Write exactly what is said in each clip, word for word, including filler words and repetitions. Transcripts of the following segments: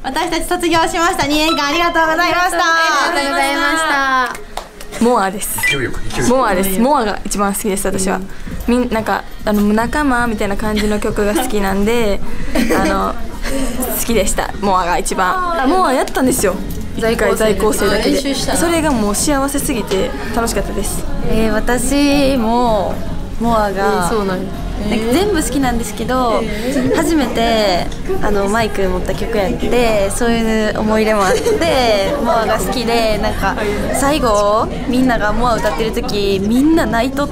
私たち卒業しました。にねんかんありがとうございました。 ありがとうございました。モアです。モアです。モアが一番好きです。私は。みんなんかあの仲間みたいな感じの曲が好きなんで、あの好きでした。モアが一番。モアやったんですよ。在校在校生だけで。それがもう幸せすぎて楽しかったです。 えー、私もモアが。そうなん全部好きなんですけど、初めてあのマイク持った曲やってそういう思い出もあってモアが好きで、なんか最後みんながモア歌ってる時みんな泣いとって、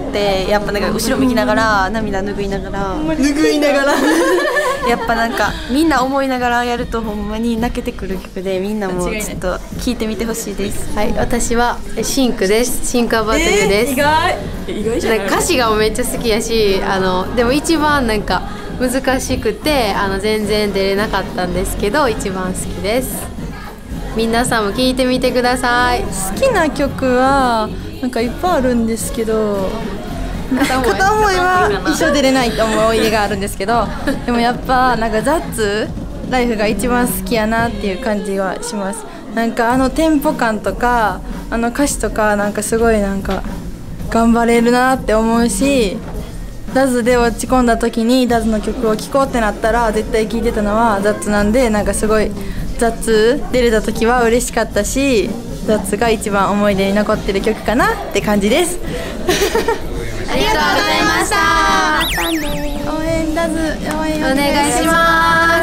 やっぱなんか後ろ向きながら涙拭いながら拭いながらやっぱなんかみんな思いながらやるとほんまに泣けてくる曲で、みんなもちょっと聴いてみてほしいです。 はい、私はシンクです。シンクアバトルです。 意外意外じゃない。 歌詞がめっちゃ好きやし、あのでも一番なんか難しくてあの全然出れなかったんですけど一番好きです。皆さんも聴いてみてください。 好きな曲はなんかいっぱいあるんですけど、片思いは一生出れないと思い出があるんですけど、でもやっぱなんかザッツライフが一番好きやなっていう感じはします。なんかあのテンポ感とかあの歌詞とかなんかすごいなんか頑張れるなって思うし、ダズで落ち込んだ時にダズの曲を聴こうってなったら絶対聴いてたのはザッツなんで、なんかすごいザッツ出れた時は嬉しかったし、ザッツが一番思い出に残ってる曲かなって感じです。 ありがとうございました。 応援ダズ応援お願いします。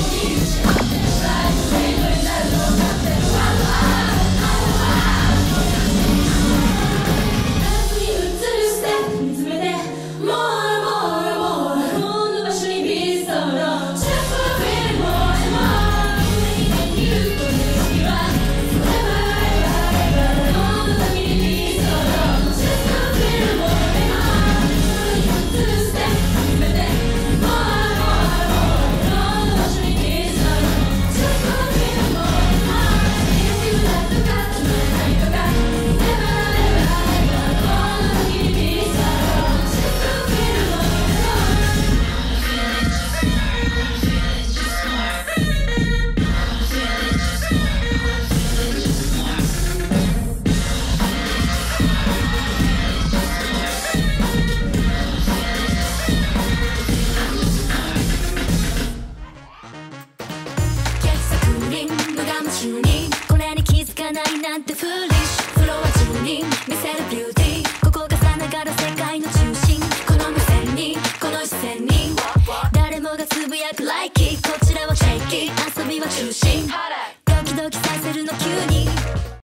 これに気づかないなんてフーリッシュ。フロア中に見せるビューティー、ここがさながら世界の中心。この目線にこの視線に誰もがつぶやく Like it、 こちらはチェッキー、遊びは中心。